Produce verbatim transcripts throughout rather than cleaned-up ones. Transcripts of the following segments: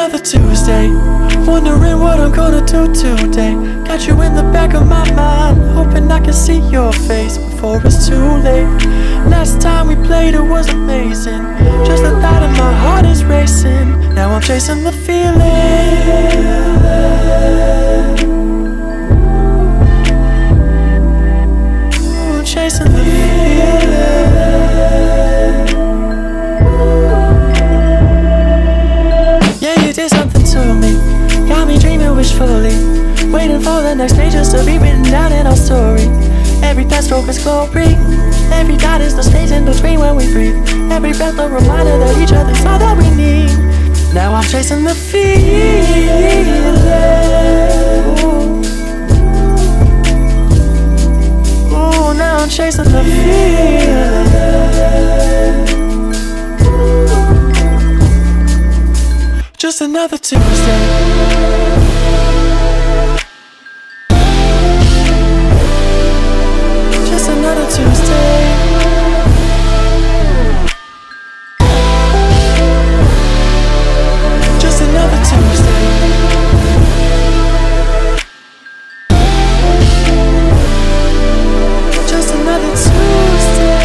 another Tuesday, wondering what I'm gonna do today. Got you in the back of my mind, hoping I can see your face before it's too late. Last time we played it was amazing, just the thought of my heart is racing. Now I'm chasing the feeling. Ooh, chasing the feeling. Did something to me, got me dreaming wishfully, waiting for the next pages to be written down in our story. Every stroke is glory, every dot is the space in between when we breathe. Every breath a reminder that each other's all that we need. Now I'm chasing the feeling. Ooh, ooh, now I'm chasing the feeling. Just another Tuesday. Just another Tuesday. Just another Tuesday. Just another Tuesday.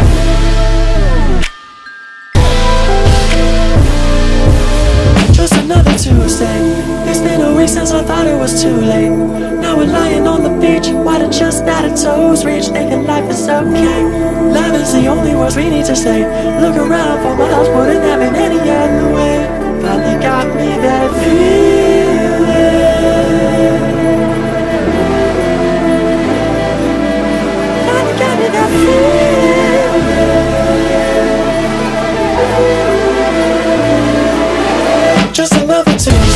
Just another Tuesday. It's been a week since I thought it was too late. Now we're lying on the beach, water just at our toes reach, thinking life is okay. Love is the only words we need to say. Look around for miles, wouldn't have it any other way. Finally got me that feeling. Finally got me that feeling. Just another Tuesday.